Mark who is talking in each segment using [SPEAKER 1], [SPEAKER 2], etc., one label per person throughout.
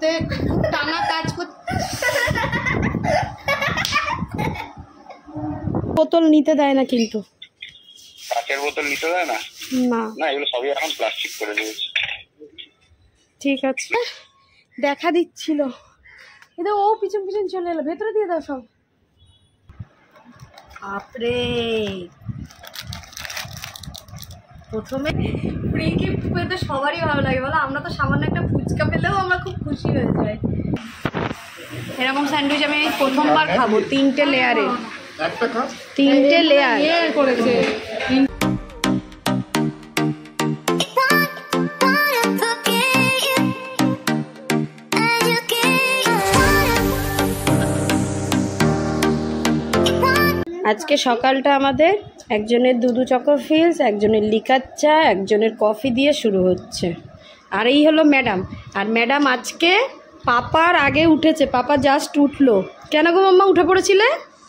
[SPEAKER 1] চলতে খুব টানা কাজ করতে। বোতল নিতে দেয় না, কিন্তু
[SPEAKER 2] কাচের বোতল নিতে দেয় না।
[SPEAKER 1] না
[SPEAKER 2] না, এগুলো সবই এখন প্লাস্টিক করে দিয়েছে।
[SPEAKER 1] ঠিক আছে, দেখা দিচ্ছিল। এটা ও পিছন পিছন চলে এলো, ভেতরে দিয়ে দাও সব। বাপরে, প্রথমে ফ্রি গিফট পেতে সবারই ভালো লাগে বলো। আমরা তো সামান্য একটা ফুচকা পেলেও আমরা খুব খুশি হয়ে যাই। এরকম স্যান্ডউইচ আমি প্রথমবার খাবো, 3টে লেয়ারে, 3টে লেয়ার করেছে। আজকে সকালটা আমাদের একজনের দুধু চকোফিলস, একজনের লিকার চা, একজনের কফি দিয়ে শুরু হচ্ছে। আর এই হলো ম্যাডাম। আর ম্যাডাম আজকে পাপার আগে উঠেছে, পাপা জাস্ট উঠলো। কেন গো মাম্মা, উঠে পড়েছিলে?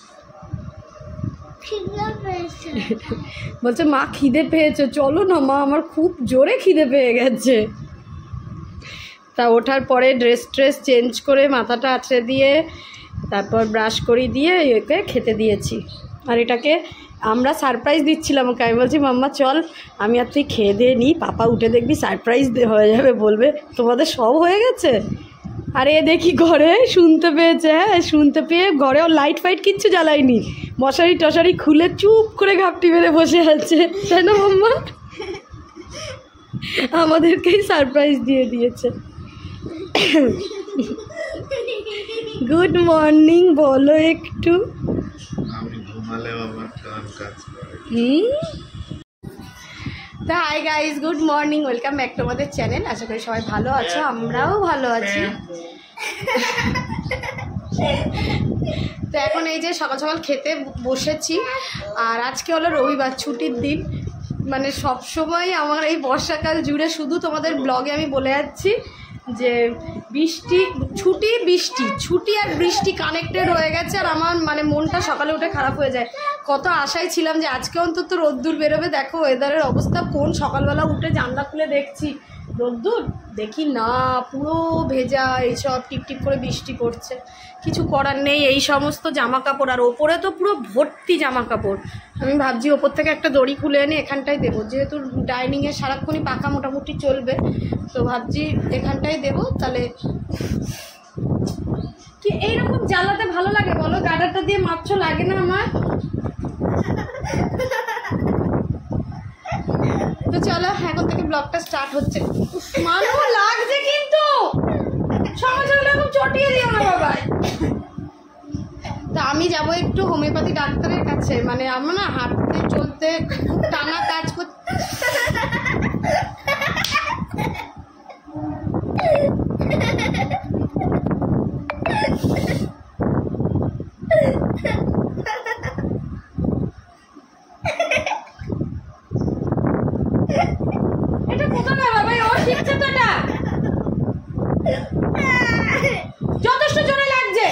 [SPEAKER 1] বলছে মা খিদে পেয়েছে, চলো না মা, আমার খুব জোরে খিদে পেয়ে গেছে। তা ওঠার পরে ড্রেস চেঞ্জ করে মাথাটা আছড়ে দিয়ে তারপর ব্রাশ করে দিয়ে একে খেতে দিয়েছি। আর এটাকে আমরা সারপ্রাইজ দিচ্ছিলাম ওকে। আমি বলছি মাম্মা চল, আমি আর তুই খেয়ে দিয়ে নিই, পাপা উঠে দেখবি সারপ্রাইজ হয়ে যাবে, বলবে তোমাদের সব হয়ে গেছে। আর এ দেখি ঘরে শুনতে পেয়েছে। হ্যাঁ, শুনতে পেয়ে ঘরে ও লাইট ফাইট কিচ্ছু জ্বালায়নি, মশারি টশারি খুলে চুপ করে ঘাপটি মেরে বসে আছে, তাই না মাম্মা? আমাদেরকেই সারপ্রাইজ দিয়ে দিয়েছে। গুড মর্নিং বলো একটু। তো hi guys, good morning, welcome back to আমাদের চ্যানেল। আশা করি সবাই ভালো আছো, আমরাও ভালো আছি। তো এখন এই যে সকাল সকাল খেতে বসেছি। আর আজকে হলো রবিবার, ছুটির দিন। মানে সবসময় আমার এই বর্ষাকাল জুড়ে শুধু তোমাদের ব্লগে আমি বলে যাচ্ছি যে বৃষ্টি, ছুটি, বৃষ্টি, ছুটি আর বৃষ্টি কানেক্টেড হয়ে গেছে। আর আমার মানে মনটা সকালে উঠে খারাপ হয়ে যায়। কত আশায় ছিলাম যে আজকে অন্তত রোদ্দুর বেরোবে। দেখো ওয়েদারের অবস্থা কোন, সকালবেলা উঠে জানলা খুলে দেখছি রোদ্দুর, দেখি না পুরো ভেজা, এইসব টিপটিপ করে বৃষ্টি পড়ছে। কিছু করার নেই, এই সমস্ত জামা কাপড়। আর ওপরে তো পুরো ভর্তি জামা কাপড়। আমি ভাবছি ওপর থেকে একটা দড়ি খুলে এনে এখানটায় দেবো, যেহেতু ডাইনিংয়ে সারাক্ষণই পাখা মোটামুটি চলবে, তো ভাবছি এখানটায় দেবো। তাহলে কি এইরকম জ্বালাতে ভালো লাগে বলো? গাডারটা দিয়ে মাছ লাগে না আমার? তো চলো এখন থেকে ব্লগটা স্টার্ট হচ্ছে। মানুষ লাগছে কিন্তু সমাজ এরকম চটিয়ে দিও না বাবা। তো আমি যাব একটু হোমিওপ্যাথি ডাক্তারের কাছে। মানে আমরা না হাঁটতে চলতে খুব টানা কাজ করতে। এটা কোথায় বাবা? ও শিখছে তো, এটা যথেষ্ট জোরে লাগছে।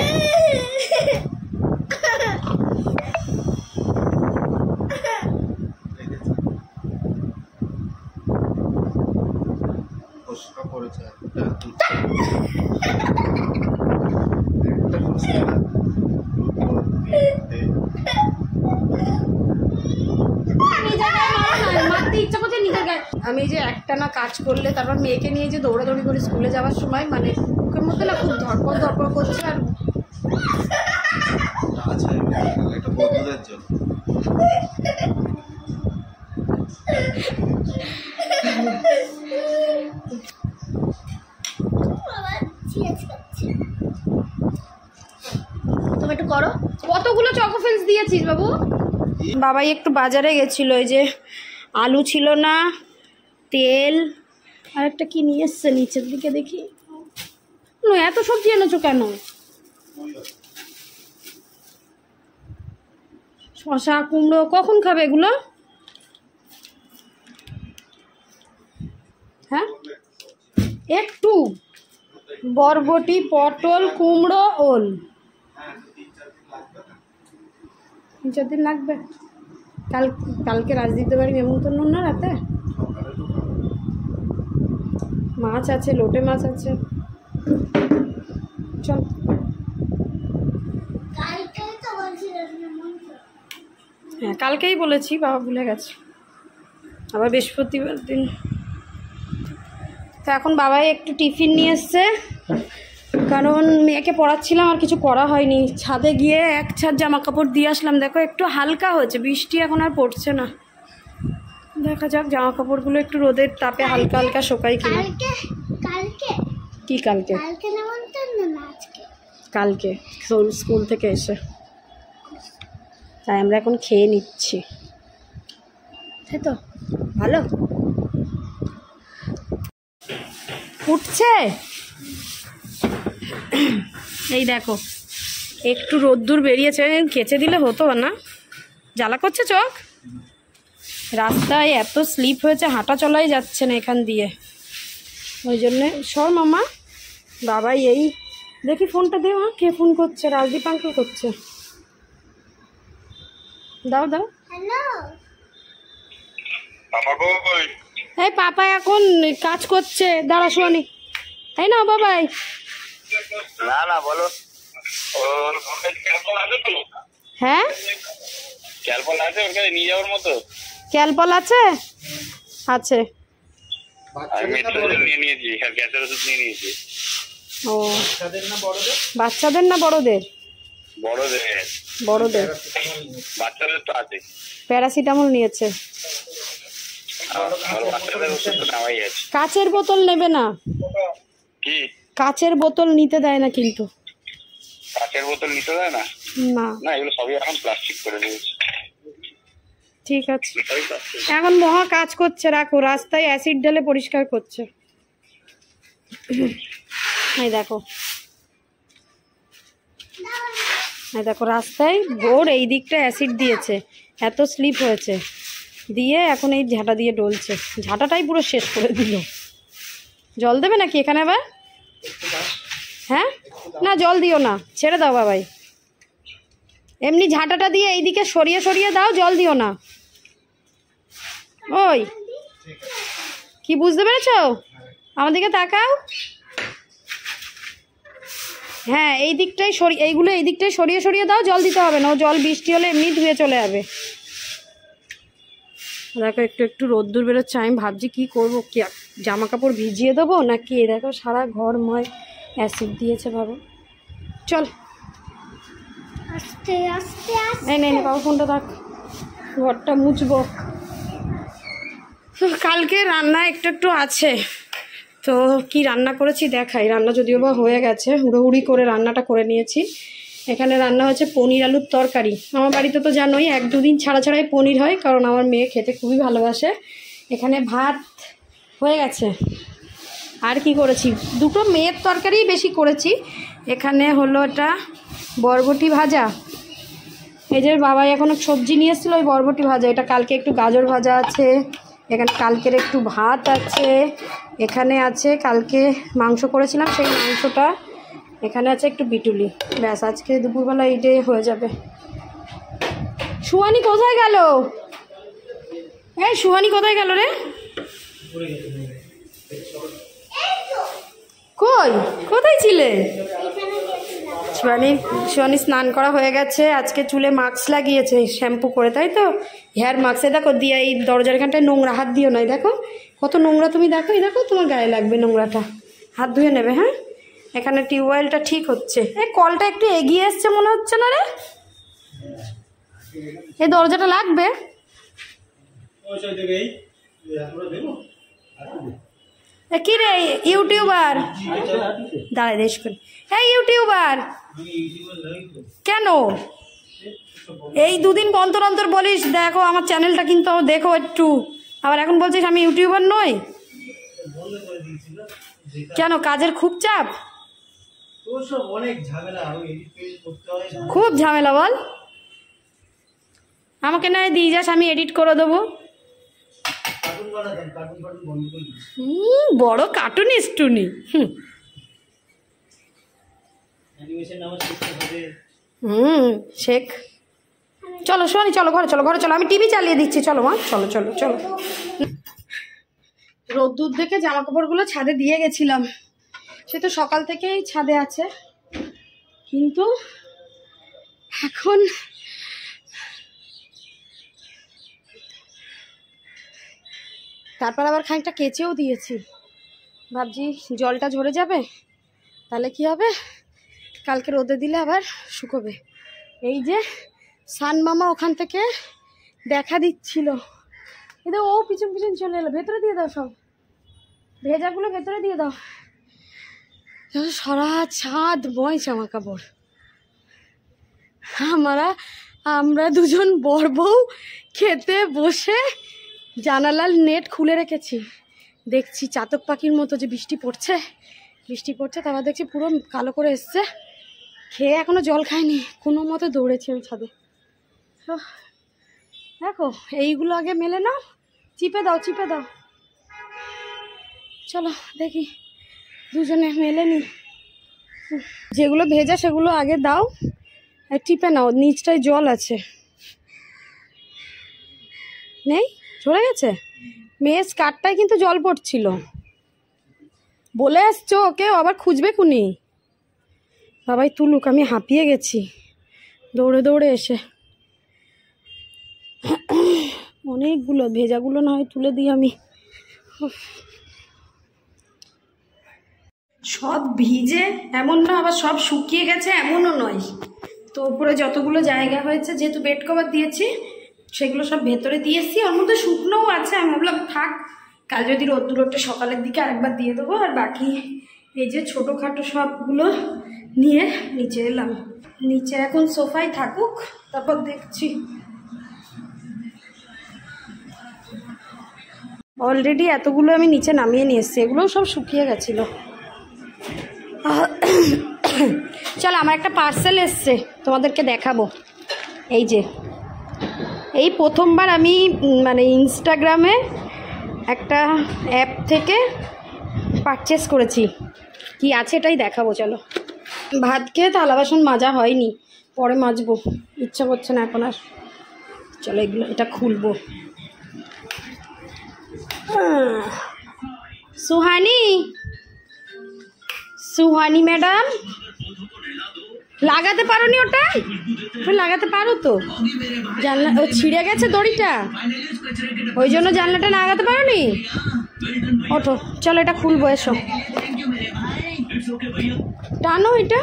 [SPEAKER 1] আমি যে একটানা কাজ করলে তারপর মেয়েকে নিয়ে যে দৌড়াদৌড়ি করে স্কুলে যাওয়ার সময় মানে বুকের মধ্যে না খুব ধরপড় ধরপড় করছে। আর তুমি একটু করো। কতগুলো চকোফিলস দিয়েছিস বাবু? বাবাই একটু বাজারে গেছিল, ওই যে আলু ছিল না, তেল, আর একটা কি নিয়ে এসছে নিচের দিকে দেখি। এত সবজি এনেছো কেন? শশা, কুমড়ো, কখন খাবে এগুলো? হ্যাঁ, একটু বরবটি, পটল, কুমড়ো, ওল। 3-4 দিন লাগবে। কালকে রাজদীপদের বাড়ি নেমন্তন্ন না রাতে? মাছ আছে, লোটে মাছ আছে। চল। হ্যাঁ কালকেই বলেছি, বাবা ভুলে গেছে, আবার বৃহস্পতিবার দিন। তো এখন বাবাই একটু টিফিন নিয়ে এসছে, কারণ মেয়েকে পড়াচ্ছিলাম আর কিছু করা হয়নি। ছাদে গিয়ে এক ছাদ জামা কাপড় দিয়ে আসলাম, দেখো একটু হালকা হয়েছে, বৃষ্টি এখন আর পড়ছে না। দেখা যাক জামা কাপড়গুলো একটু রোদের তাপে হালকা হালকা শোকাই কিনা। কি কালকে? কালকে স্কুল থেকে এসে, তাই আমরা এখন খেয়ে নিচ্ছি, তাই তো ভালো উঠছে। এই দেখো একটু রোদ্দুর বেরিয়েছে, খেচে দিলে হতো না, জ্বালা করছে চোখ। রাস্তায় এত স্লিপ হয়েছে, হাঁটা চলাই যাচ্ছে না এখান দিয়ে, ওই জন্যে। সর মামা, বাবাই এই দেখি ফোনটা দে। মা কে ফোন করছে? রাজদীপ আঙ্কেল করছে, দাও দাও। এই পাপা এখন কাজ করছে, দাঁড়া শোনি, তাই না বাবাই?
[SPEAKER 2] না না বলো।
[SPEAKER 1] হ্যাঁ
[SPEAKER 2] ক্যালপল আছে ওর কাছে নিয়ে যাওয়ার মতো?
[SPEAKER 1] ক্যালপল আছে, আছে।
[SPEAKER 2] আমি মেট্রোজেল নিয়ে নিয়েছি আর গ্যাসের ওষুধ নিয়ে নিয়েছি।
[SPEAKER 1] ও বাচ্চাদের না বড়দের?
[SPEAKER 2] বড়দের।
[SPEAKER 1] বড়দের।
[SPEAKER 2] বাচ্চাদের তো আছে।
[SPEAKER 1] প্যারাসিটামল নিয়েছে।
[SPEAKER 2] বাচ্চাদের ওষুধ তো নেওয়াই আছে।
[SPEAKER 1] কাচের বোতল নেবে না।
[SPEAKER 2] কি?
[SPEAKER 1] কাচের বোতল নিতে দেয় না কিন্তু।
[SPEAKER 2] কাচের বোতল নিতে দেয় না?
[SPEAKER 1] না
[SPEAKER 2] না, এগুলো সবই এখন প্লাস্টিক করে দিয়েছে।
[SPEAKER 1] ঠিক আছে, এখন মহা কাজ করছে, রাখো। রাস্তায় অ্যাসিড ঢেলে পরিষ্কার করছে। এই দেখো, এই দেখো রাস্তায় ভোর এই দিকটা অ্যাসিড দিয়েছে, এত স্লিপ হয়েছে, দিয়ে এখন এই ঝাঁটা দিয়ে ডলছে। ঝাঁটাটাই পুরো শেষ করে দিল। জল দেবে নাকি এখানে আবার? হ্যাঁ না জল দিও না, ছেড়ে দাও বাবাই। এমনি ঝাঁটাটা দিয়ে এইদিকে সরিয়ে সরিয়ে দাও, জল দিও না। ওই কি বুঝতে পেরেছো? আমার দিকে তাকাও। হ্যাঁ এই দিকটাই এইগুলো এই দিকটাই সরিয়ে সরিয়ে দাও, জল দিতে হবে না। ও জল বৃষ্টি হলে এমনি ধুয়ে চলে যাবে। দেখো একটু একটু রোদ্দুর বেরোচ্ছে, আমি ভাবছি কি করবো, কি জামা কাপড় ভিজিয়ে দেবো নাকি। দেখো সারা ঘরময় অ্যাসিড দিয়েছে বাবা। চল
[SPEAKER 3] আস্তে আস্তে
[SPEAKER 1] এই নে বাবা ফোনটা থাক, ঘরটা মুছবো। তো কালকে রান্না একটু একটু আছে, তো কি রান্না করেছি দেখাই। রান্না যদিও বা হয়ে গেছে, হুড়োহুড়ি করে রান্নাটা করে নিয়েছি। এখানে রান্না হয়েছে পনির আলুর তরকারি। আমার বাড়িতে তো জানোই 1-2 দিন ছাড়া ছাড়াই পনির হয়, কারণ আমার মেয়ে খেতে খুবই ভালোবাসে। এখানে ভাত হয়ে গেছে। আর কি করেছি, দুটো মেয়ের তরকারি বেশি করেছি। এখানে হলো এটা বরবটি ভাজা, এই যে বাবাই এখন সবজি নিয়ে এসেছিলো, ওই বরবটি ভাজা। এটা কালকে একটু গাজর ভাজা আছে, এখানে কালকের একটু ভাত আছে, এখানে আছে কালকে মাংস করেছিলাম সেই মাংসটা, এখানে আছে একটু বিটুলি। ব্যাস আজকে দুপুরবেলা এইটাই হয়ে যাবে। সুহানি কোথায় গেল? এই সুহানি কোথায় গেল রে? কই কোথায় ছিলে? সুহানি স্নান করা হয়ে গেছে, আজকে চুলে মাস্ক লাগিয়েছে শ্যাম্পু করে, তাই তো? হেয়ার মাস্কে দেখো দিয়ে এই দরজার এখানটায় নোংরা, হাত দিও নাই, দেখো কত নোংরা। তুমি দেখো, এই দেখো তোমার গায়ে লাগবে নোংরাটা, হাত ধুয়ে নেবে। হ্যাঁ এখানে টিউবওয়েলটা ঠিক হচ্ছে, এই কলটা একটু এগিয়ে এসছে মনে হচ্ছে না রে? এই দরজাটা লাগবে। কি রে ইউটিউবার, দাঁড়ায় দেশ করি। এই ইউটিউবার কেন এই 2 দিন অন্তর অন্তর বলিস দেখো আমার চ্যানেলটা কিন্তু দেখো একটু, আবার এখন বলছিস আমি ইউটিউবার নই? কেন কাজের খুব চাপ? খুব ঝামেলা বল, আমাকে নয় দিয়ে যাস, আমি এডিট করে দেবো। বড় কার্টুনিস্ট টুনি। শেখ। চলো সোহানি চলো ঘরে চলো, ঘরে চলো, আমি টিভি চালিয়ে দিচ্ছি। চলো মা চলো চলো চলো। রোদ্দুর দেখে জামা কাপড়গুলো ছাদে দিয়ে গেছিলাম, সে তো সকাল থেকেই ছাদে আছে। কিন্তু এখন তারপর আবার খানিকটা কেচেও দিয়েছি, ভাবছি জলটা ঝরে যাবে, তাহলে কি হবে, কালকে রোদে দিলে আবার শুকোবে। এই যে সান মামা ওখান থেকে দেখা দিচ্ছিল, এদের ও পিছন পিছন চলে এলো। ভেতরে দিয়ে দাও, সব ভেজাগুলো ভেতরে দিয়ে দাও। সারা ছাদ ময় জামা কাপড়। আমরা দুজন বর বউ খেতে বসে জানালার নেট খুলে রেখেছি, দেখছি চাতক পাখির মতো যে বৃষ্টি পড়ছে, তারপর দেখছি পুরো কালো করে এসছে। খেয়ে এখনো জল খাইনি, কোনো মতে দৌড়েছি আমি ছাদে। তো দেখো এইগুলো আগে মেলে নাও, চিপে দাও। চলো দেখি দুজনে মেলে নি, যেগুলো ভেজা সেগুলো আগে দাও, টিপে নাও, নিচটায় জল আছে। নেই, ঝরে গেছে। মেয়ে স্কার্টটায় কিন্তু জল পড়ছিল, বলে আসছো ওকে, আবার খুঁজবে কুনি। বাবাই তুলুক, আমি হাঁপিয়ে গেছি দৌড়ে এসে। অনেকগুলো ভেজাগুলো না হয় তুলে দিই আমি। সব ভিজে এমন না, আবার সব শুকিয়ে গেছে এমনও নয়। তো উপরে যতগুলো জায়গা হয়েছে, যেহেতু বেড কভার দিয়েছি, সেগুলো সব ভেতরে দিয়েছি। ওর মধ্যে শুকনোও আছে, আমি ভাবলাম থাক, কাল যদি রোদ্দুর ওঠে সকালের দিকে আরেকবার দিয়ে দেবো। আর বাকি এই যে ছোটোখাটো সবগুলো নিয়ে নিচে এলাম। নিচে এখন সোফায় থাকুক, তারপর দেখছি। অলরেডি এতগুলো আমি নিচে নামিয়ে নিয়ে এসেছি, এগুলোও সব শুকিয়ে গেছিলো। চল, আমার একটা পার্সেল এসছে, তোমাদেরকে দেখাবো। এই যে এই প্রথমবার আমি মানে ইনস্টাগ্রামে একটা অ্যাপ থেকে পারচেস করেছি, কি আছে এটাই দেখাবো। চলো, ভাত খেয়ে থালা বাসন মাজা হয়নি, পরে মাজবো, ইচ্ছা করছে না এখন আর। চলো এটা খুলবো। সুহানি ম্যাডাম, লাগাতে পারো নি ওটা? লাগাতে পারো তো, জানলা ও ছিঁড়ে গেছে দড়িটা, ওই জন্য জানলাটা লাগাতে পারো নি। ওঠো, চলো এটা খুলবো, এসো টানো এটা।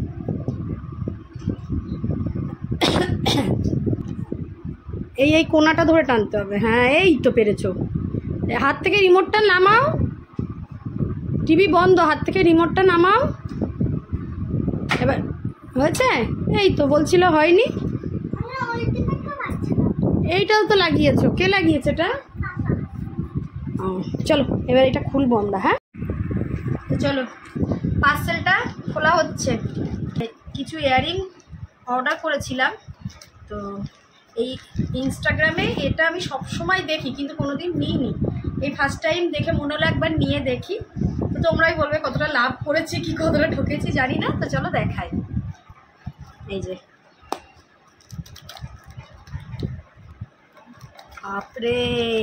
[SPEAKER 1] এই কোনাটা ধরে টানতে হবে। হ্যাঁ, এই তো পেরেছো। হাত থেকে রিমোটটা নামাও, টিভি বন্ধ, হাত থেকে রিমোটটা নামাও। এবার হয়েছে? এই তো বলছিল হয়নি। এইটাও তো লাগিয়েছো, কে লাগিয়েছে এটা? ও চলো, এবার এটা খুলবো আমরা। হ্যাঁ তো চলো, পার্সেলটা খোলা হচ্ছে। কিছু ইয়াররিং অর্ডার করেছিলাম, তো এই ইনস্টাগ্রামে এটা আমি সবসময় দেখি, কিন্তু কোনোদিন নিইনি। এই ফার্স্ট টাইম দেখে মনে হলো একবার নিয়ে দেখি। তো তোমরাই বলবে কতটা লাভ করেছি, কি কতটা ঠকেছি জানি না। তো চলো দেখাই। এই যে বাপরে,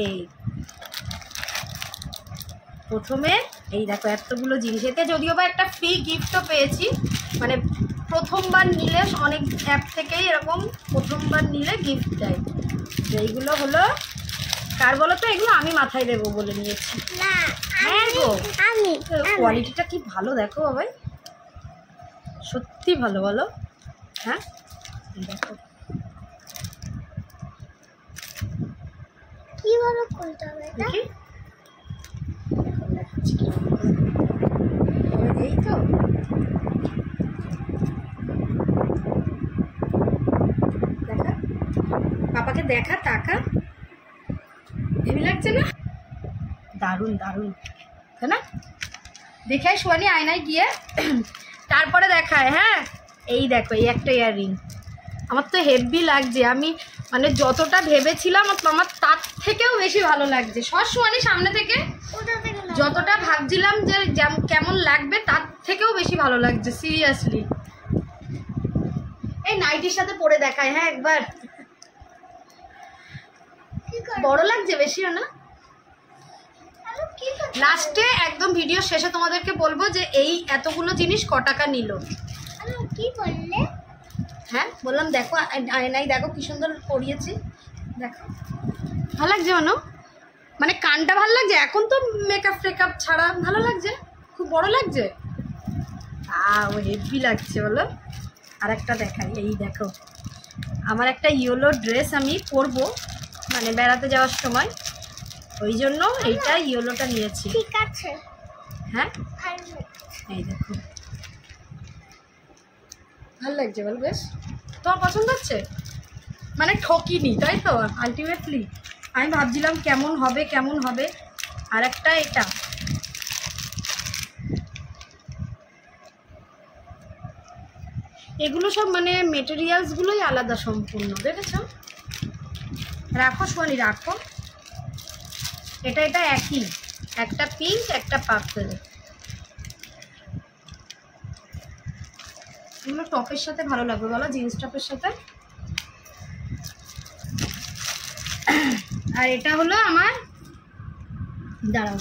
[SPEAKER 1] প্রথমে এই দেখো এতগুলো জিনিস, এতে যদিও বা একটা ফ্রি গিফটও পেয়েছি। মানে প্রথমবার নিলে, অনেক অ্যাপ থেকেই এরকম প্রথমবার নিলে গিফট দেয়। এইগুলো হলো কার বলো তো? এগুলো আমি মাথায় দেবো বলে নিয়েছি। হ্যাঁ গো, কোয়ালিটিটা কি ভালো দেখো বাবাই, সত্যি ভালো, বলো। হ্যাঁ দেখো
[SPEAKER 3] কিভাবে খুলতে হবে এটা?
[SPEAKER 1] এই তো দেখা, পাপাকে দেখা, টাকা এমনি লাগছে না? দারুণ দারুণ, তাই না? দেখাই শোয়ানি আয়নায় গিয়ে, তারপরে দেখায়। হ্যাঁ এই দেখো, এই একটা ইয়াররিং আমার তো হেভি লাগছে। আমি মানে যতটা ভেবেছিলাম আমার তার থেকেও বেশি ভালো লাগছে। সবসময় সামনে থেকে যতটা ভাবছিলাম যে কেমন লাগবে, তার থেকেও বেশি ভালো লাগছে, সিরিয়াসলি। এই নাইটির সাথে পরে দেখায়। হ্যাঁ একবার, বড় লাগছে বেশিও না। লাস্টে একদম ভিডিও শেষে তোমাদেরকে বলবো যে এই এতগুলো জিনিস ক টাকা নিল।
[SPEAKER 3] কি বললে?
[SPEAKER 1] হ্যাঁ বললাম দেখো আয়নায় দেখো কি সুন্দর পরিয়েছি, দেখো ভালো লাগছে মানো? মানে কানটা ভালো লাগছে, এখন তো মেকআপ টেকআপ ছাড়া ভালো লাগছে, খুব বড় লাগছে, হেভি লাগছে বলো। আর একটা দেখাই, এই দেখো আমার একটা ইয়েলো ড্রেস আমি পরবো মানে বেড়াতে যাওয়ার সময়, ওই জন্য এইটা ইয়েলোটা নিয়েছি।
[SPEAKER 3] ঠিক আছে,
[SPEAKER 1] হ্যাঁ
[SPEAKER 3] ভালো।
[SPEAKER 1] এই দেখো ভালো লাগছে বল, বেশ তোমার পছন্দ হচ্ছে? মানে ঠকিনি তাই তো আলটিমেটলি? আমি ভাবছিলাম কেমন হবে। আর একটা এটা এগুলো সব মানে মেটেরিয়ালসগুলোই আলাদা সম্পূর্ণ, দেখেছো? রাখো সোয়ানি রাখো, এটা একই, একটা পিঙ্ক একটা পার্পল। এগুলো টপের সাথে ভালো লাগবে বলো, জিন্স টপের সাথে। আর এটা হলো আমার, দাঁড়াও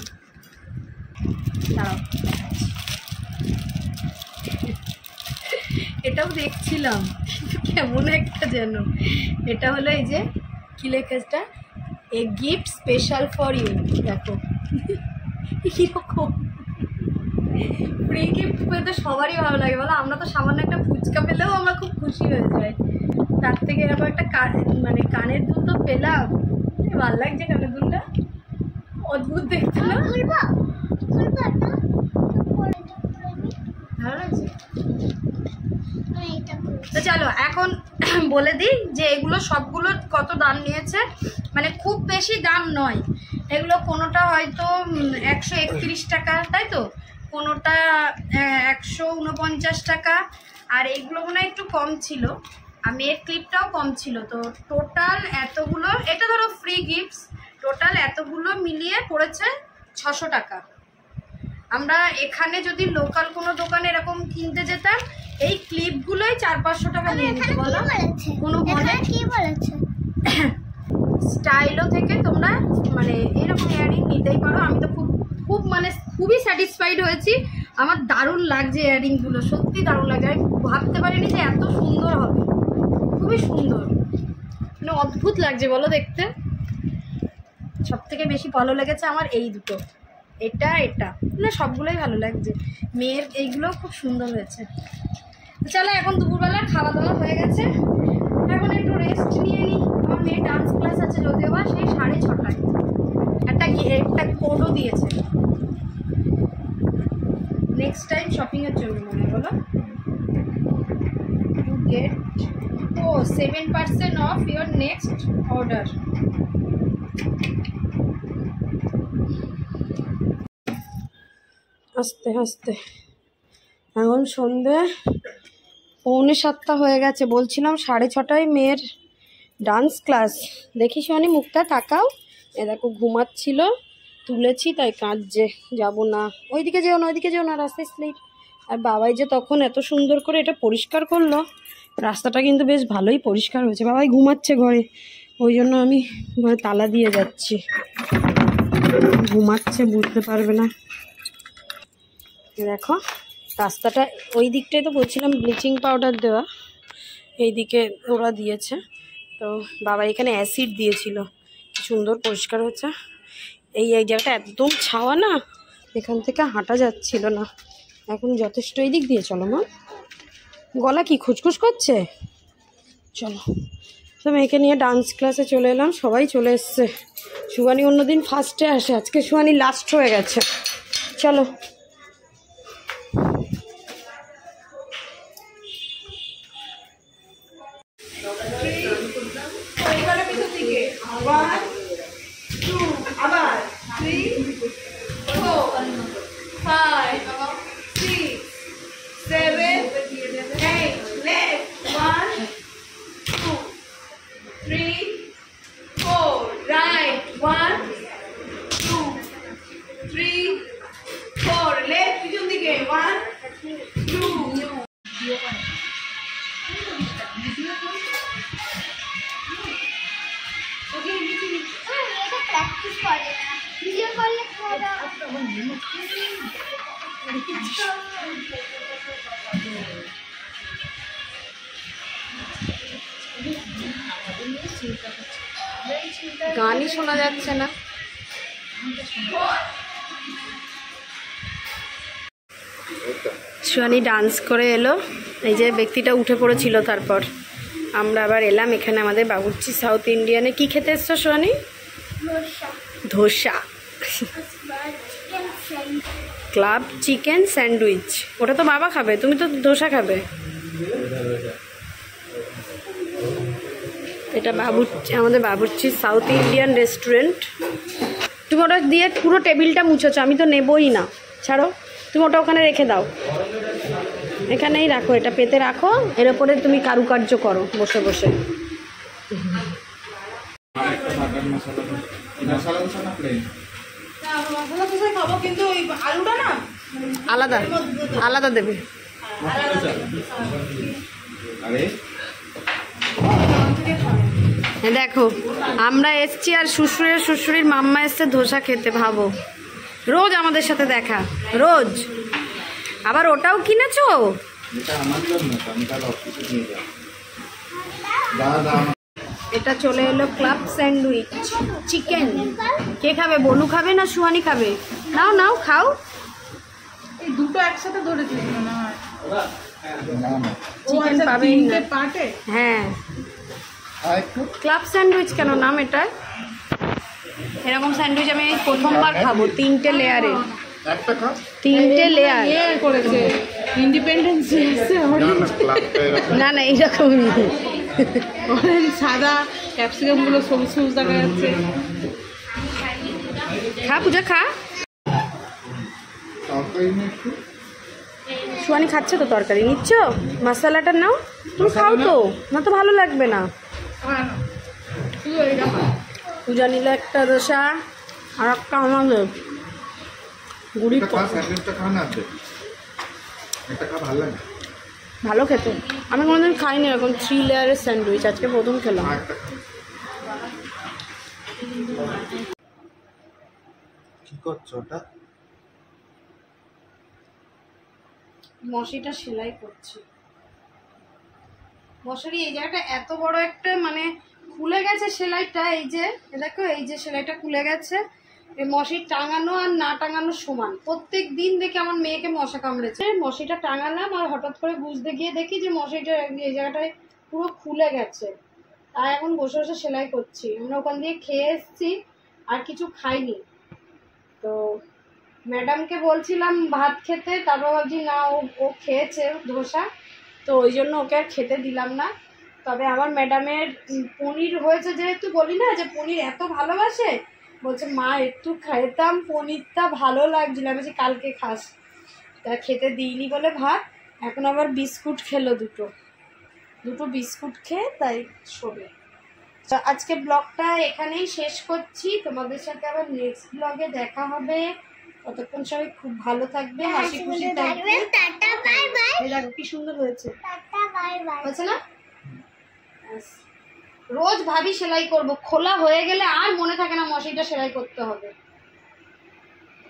[SPEAKER 1] এটাও দেখছিলাম কেমন একটা যেন, এটা হলো এই যে কি লেখাটা, a gift special for you, দেখো কীরকম ফ্রি গিফট পেতে সবারই ভালো লাগে বলো। আমরা তো সামান্য একটা ফুচকা পেলেও আমরা খুব খুশি হয়ে যাই, তার থেকে এরকম একটা মানে কানের দুল তো পেলাম, ভালো লাগছে কানের দুলটা, অদ্ভুত দেখতে না? ভালো লাগছে। তো চলো এখন বলে দিই যে এগুলো সবগুলো কত দাম নিয়েছে, মানে খুব বেশি দাম নয় এগুলো, কোনোটা হয়তো 131 টাকা তাই তো, কোনোটা 149 টাকা, আর এইগুলো মনে হয় একটু কম ছিল, আর মেয়ের ক্লিপটাও কম ছিল। তো টোটাল এতগুলো, এটা ধরো ফ্রি গিফটস, টোটাল এতগুলো মিলিয়ে পড়েছে 600 টাকা। আমরা এখানে যদি লোকাল কোনো দোকানে এরকম কিনতে যেতাম, এই ক্লিপগুলোই 400-500 টাকা নিয়ে নিতে বলো। কোনো মনে
[SPEAKER 3] কি বলেছে?
[SPEAKER 1] স্টাইলও থেকে তোমরা মানে এরকম ইয়ারিং নিতেই পারো। আমি তো খুব মানে খুবই স্যাটিসফাইড হয়েছি, আমার দারুণ লাগছে ইয়ারিংগুলো, সত্যি দারুণ লাগছে। আমি ভাবতে পারিনি যে এত সুন্দর হবে, খুবই সুন্দর, মানে অদ্ভুত লাগছে বলো দেখতে। সব থেকে বেশি ভালো লেগেছে আমার এই দুটো, এটা না সবগুলোই ভালো লাগছে, মেয়ের এইগুলোও খুব সুন্দর হয়েছে। চলো এখন দুপুরবেলা খাওয়া দাওয়া হয়ে গেছে, এখন একটু রেস্ট নিয়ে নিই। আমার মেয়ের ডান্স ক্লাস আছে যদিও বা সেই 6:30, একটা কোডও দিয়েছে নেক্সট টাইম শপিংয়ের জন্য, মনে বলো to get 7% off your next order. আস্তে আস্তে এখন সন্ধে 6:45 হয়ে গেছে, বলছিলাম 6:30টায় মেয়ের ডান্স ক্লাস। দেখি শোনি মুখটা তাকাও, এ দেখো ঘুমাচ্ছিল, তুলেছি তাই কাঁদছে, যাবো না, ওইদিকে যেও না রাস্তায় স্লিপ। আর বাবাই যে তখন এত সুন্দর করে এটা পরিষ্কার করলো, রাস্তাটা কিন্তু বেশ ভালোই পরিষ্কার হয়েছে। বাবাই ঘুমাচ্ছে ঘরে, ওই জন্য আমি ঘরে তালা দিয়ে যাচ্ছি, ঘুমাচ্ছে বুঝতে পারবে না। দেখো রাস্তাটা ওই দিকটাই তো বলছিলাম ব্লিচিং পাউডার দেওয়া, এই দিকে ওরা দিয়েছে, তো বাবা এখানে অ্যাসিড দিয়েছিল, কি সুন্দর পরিষ্কার হচ্ছে। এই জায়গাটা একদম ছাওয়া না, এখান থেকে হাঁটা যাচ্ছিল না, এখন যথেষ্ট। এই দিক দিয়ে চলো মা, গলা কি খুচখুচ করছে? চলো তো মেয়েকে নিয়ে ডান্স ক্লাসে চলে এলাম, সবাই চলে এসছে। সুয়ানি অন্যদিন ফার্স্টে আসে, আজকে সুয়ানি লাস্ট হয়ে গেছে। চলো আবার 3, 4, 5, 6, 7, 8, left 1, 2, 3, 4, right 1, 2, 3, 4, left পিছন দিকে 1, 2।
[SPEAKER 3] প্র্যাকটিস করে না, ভিডিও করলে খাওয়া
[SPEAKER 1] গানই শোনা যাচ্ছে না। সোহানি ডান্স করে এলো, এই যে ব্যক্তিটা উঠে পড়েছিল, তারপর আমরা আবার এলাম এখানে আমাদের বাবুর্চি সাউথ ইন্ডিয়ানে। কি খেতে এসছো Sohani? Dosa. Club chicken sandwich, ওটা তো বাবা খাবে, তুমি তো ধোসা খাবে। এটা আমাদের বাবুর্চি সাউথ ইন্ডিয়ান রেস্টুরেন্ট। তুমি ওটা দিয়ে পুরো টেবিলটা মুছেছো, আমি তো নেবই না, ছাড়ো, তুমি ওটা ওখানে রেখে দাও, এখানেই রাখো, এটা পেতে রাখো, এর ওপরে তুমি কারুকার্য করো বসে বসে। আলাদা আলাদা দেবে। দেখো আমরা এসছি আর শ্বশুরের মাম্মা এসছে ধোসা খেতে, ভাবো, রোজ আমাদের সাথে দেখা, রোজ। আবার ওটাও কিনেছো? এটা চলে এলো ক্লাব স্যান্ডউইচ চিকেন। কে খাবে? বনু খাবে না সুহানি খাবে? নাও নাও খাও।
[SPEAKER 4] এই দুটো একসাথে ধরেছি মনে হয়।
[SPEAKER 1] চিকেন পাবে
[SPEAKER 4] পার্টে।
[SPEAKER 1] হ্যাঁ, ক্লাব স্যান্ডউইচ কেন নাম এটা? এরকম স্যান্ডউইচ আমি প্রথমবার খাবো, 3টে লেয়ারের, 3টে লেয়ার
[SPEAKER 4] করেছে ইন্ডিপেন্ডেন্স
[SPEAKER 1] না না এইরকমই
[SPEAKER 4] অরেঞ্জ সাদা ক্যাপসিকাম গুলো সবুজ সবুজ দেখা যাচ্ছে।
[SPEAKER 1] খা পূজা খা। সুহানি খাচ্ছে তো তরকারি, নিচ্ছ? মশলাটা নাও, তুমি খাও তো, না তো ভালো লাগবে না। পূজা নিল একটা দোসা আর একটা আমাদের গুড়ি। ভালো খেতে, আমি কোনোদিন খাইনি এরকম 3 লেয়ারের স্যান্ডউইচ, আজকে প্রথম খেলাম।
[SPEAKER 5] কি করছো ওটা?
[SPEAKER 1] মশিটা সেলাই করছি। মশারি এই জায়গাটা এত বড় একটা মানে খুলে গেছে সেলাইটা, এই যে দেখো, এই যে সেলাইটা খুলে গেছে। এই মশি টাঙানো আর না টাঙানো সমান। প্রত্যেক দিন দেখি আমার মেয়েকে মশা কামড়েছে, মশিটা টাঙালাম আর হঠাৎ করে বুঝতে গিয়ে দেখি যে মশিটা এই জায়গাটায় পুরো খুলে গেছে। তাই এখন বসে বসে সেলাই করছি। আমরা ওখান দিয়ে খেয়ে এসছি, আর কিছু খাইনি। তো ম্যাডামকে বলছিলাম ভাত খেতে, তারপর ভাবছি না, ও খেয়েছে ধোসা, তো ওই জন্য ওকে আর খেতে দিলাম না। তবে আমার ম্যাডামের পনির হয়েছে, যেহেতু বলি না যে পনির এত ভালোবাসে, বলছে মা একটু খাইতাম, পনিরটা ভালো লাগছিল। আমি বলছি কালকে খাস, তা খেতে দিইনি বলে ভাত। এখন আবার বিস্কুট খেলো, দুটো বিস্কুট খেয়ে তাই শোবে। তো আজকে ব্লগটা এখানেই শেষ করছি, তোমাদের সাথে আবার নেক্সট ব্লগে দেখা হবে। ততক্ষণ সবাই খুব ভালো থাকবে, হাসি খুশি থাকবে।
[SPEAKER 3] Tata bye bye.
[SPEAKER 1] এই দেখো কি সুন্দর হয়েছে,
[SPEAKER 3] টাটা বাই বাই।
[SPEAKER 1] হয়েছে না? রোজ ভাবি সেলাই করব, খোলা হয়ে গেলে আর মনে থাকে না মশারিটা সেলাই করতে হবে।